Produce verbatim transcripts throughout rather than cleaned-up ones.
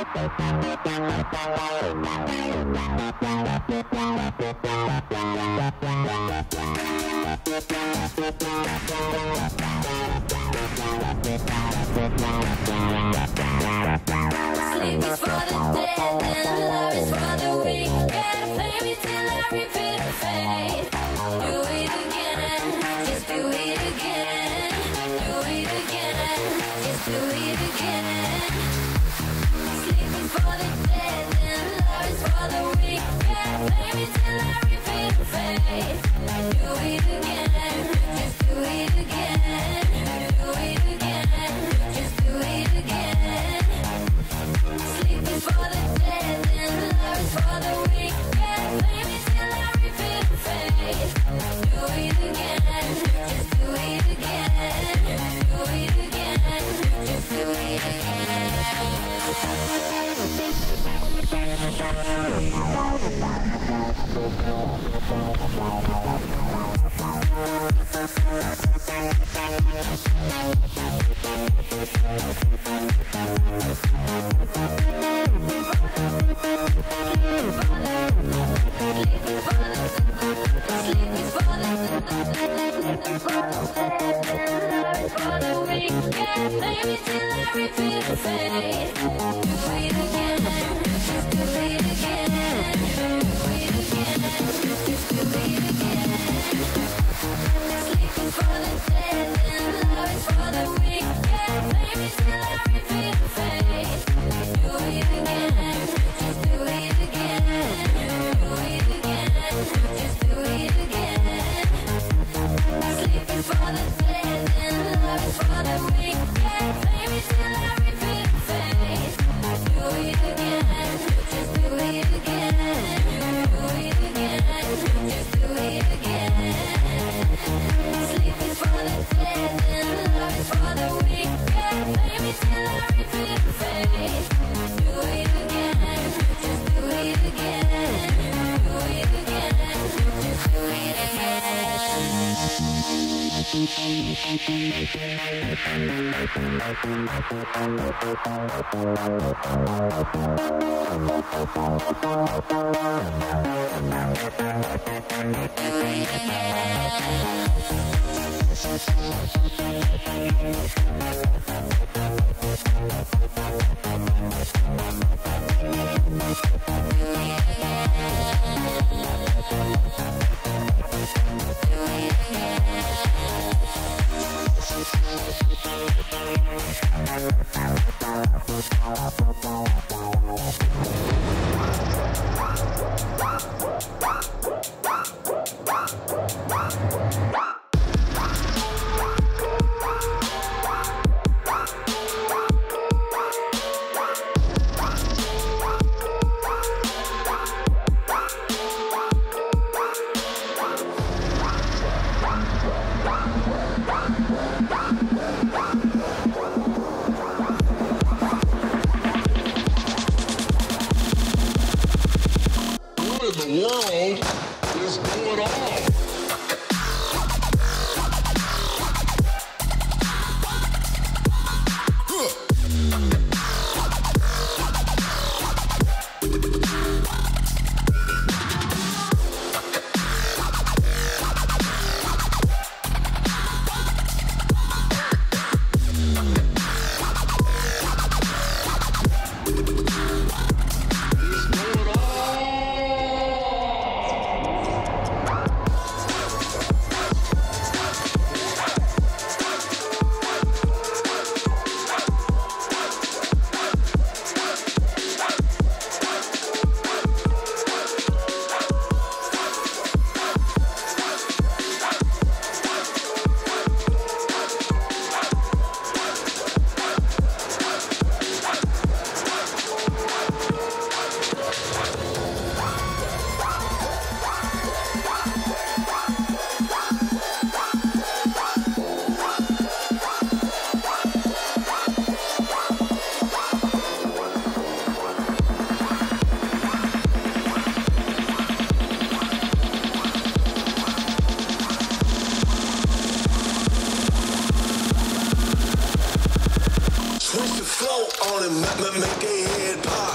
is for the dead and love is for the weak. Gotta play me till I repeat the fate. Do it again, just do it again. Do it again, just do it again. Sleep is for the dead and love is for the weak. Gotta play me till I repeat the fate. Do it again, just do it again. Do it again, just do it again. Sleep is for the dead and love is for the weak. Gotta play me till I repeat the fate. Do it again, just do it again. Do it again, just do it again. Make a head pop.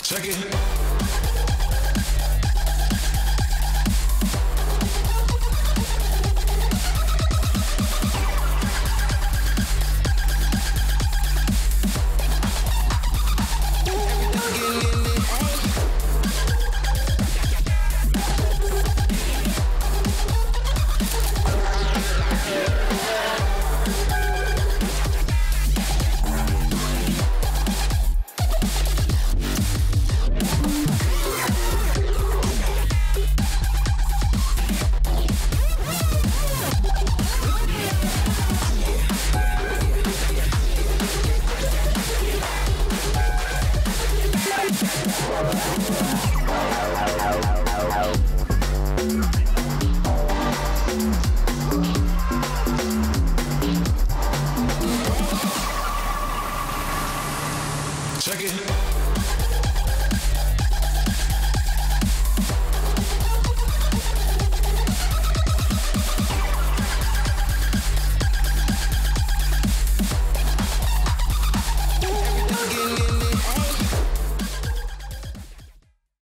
Check it. We'll be right back.